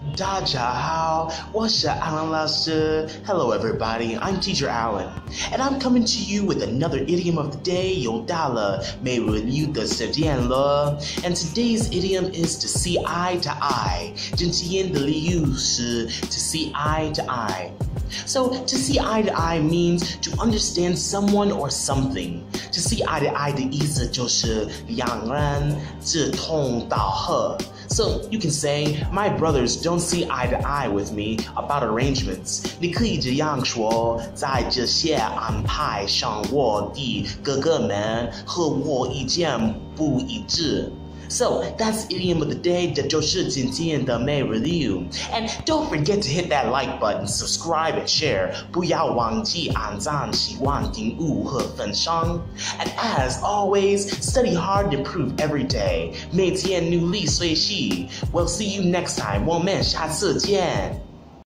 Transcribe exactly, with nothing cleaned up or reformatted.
大家好，我是 Alan 老师。Hello everybody, I'm Teacher Alan, and I'm coming to you with another idiom of the day. 又到了每日一的时间了 and today's idiom is to see eye to eye. 今天的俚语是 to see eye to eye. So, to see eye to eye means to understand someone or something. To see eye to eye 的意思就是两人志同道合。So, you can say, my brothers don't see eye to eye with me about arrangements. 你可以这样说，在这些安排上我的哥哥们和我意见不一致。So, that's idiom of the day, 这就是今天的每日一语 And don't forget to hit that like button, subscribe and share. 不要忘记按赞、喜欢、订阅和分享 And as always, study hard and improve every day. 每天努力学习 We'll see you next time. 我们下次见。